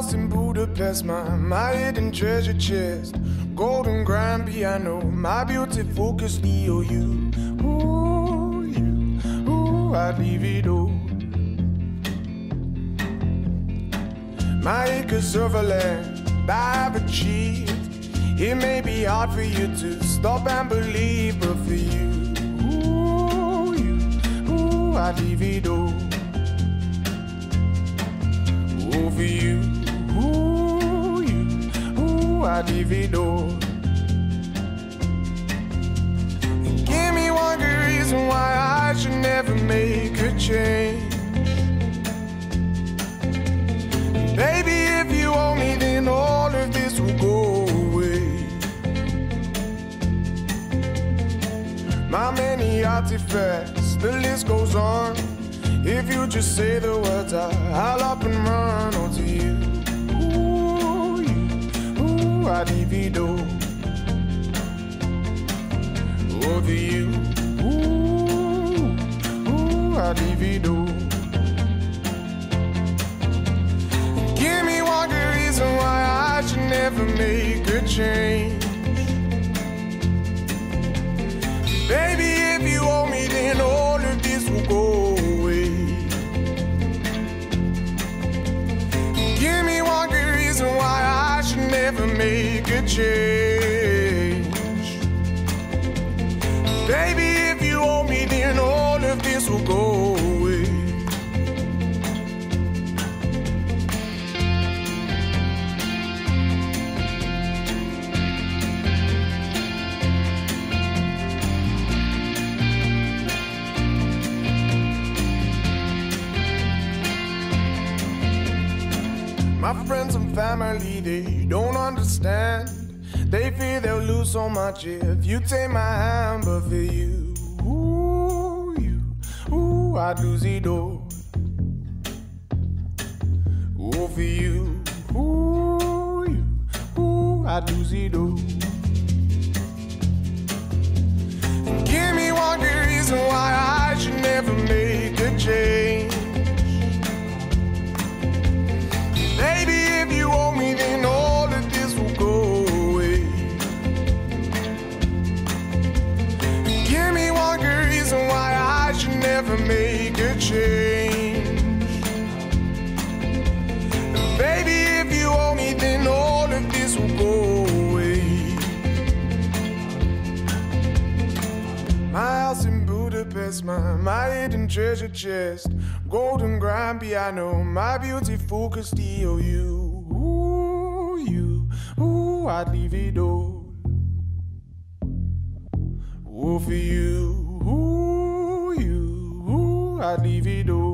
house in Budapest, my hidden treasure chest, golden grand piano, my beauty focus EOU. Ooh, you, ooh, I'd leave it all. My acres of land I've achieved. It may be hard for you to stop and believe, but for you, I'd leave it all. Oh, for you, I'd leave it all. And give me one good reason why I should never make a change. And baby, if you owe me, then all of this will go away. My many artifacts, the list goes on. If you just say the words, I'll up and run onto you. Ooh, I'd leave it all. Over you. Ooh, I'd leave it all. Give me one good reason why I should never make a change. Baby, if you owe me, then all of this will go away. Give me one good reason why I should never make a change. Baby, if you owe me, then all of this will go away. My friends and family, they don't understand. They fear they'll lose so much if you take my hand. But for you, I'd lose it all. Oh, for you, I'd lose it all. And give me one good reason why I should never make a change. Baby, if you owe me, then all of this will go away. Give me one good reason why I should never make a change. Baby, if you owe me, then all of this will go away. My house in Budapest, my hidden treasure chest, golden grand piano, my beauty focus EOU. I'd leave it all. Oh, for you, I'd leave it all.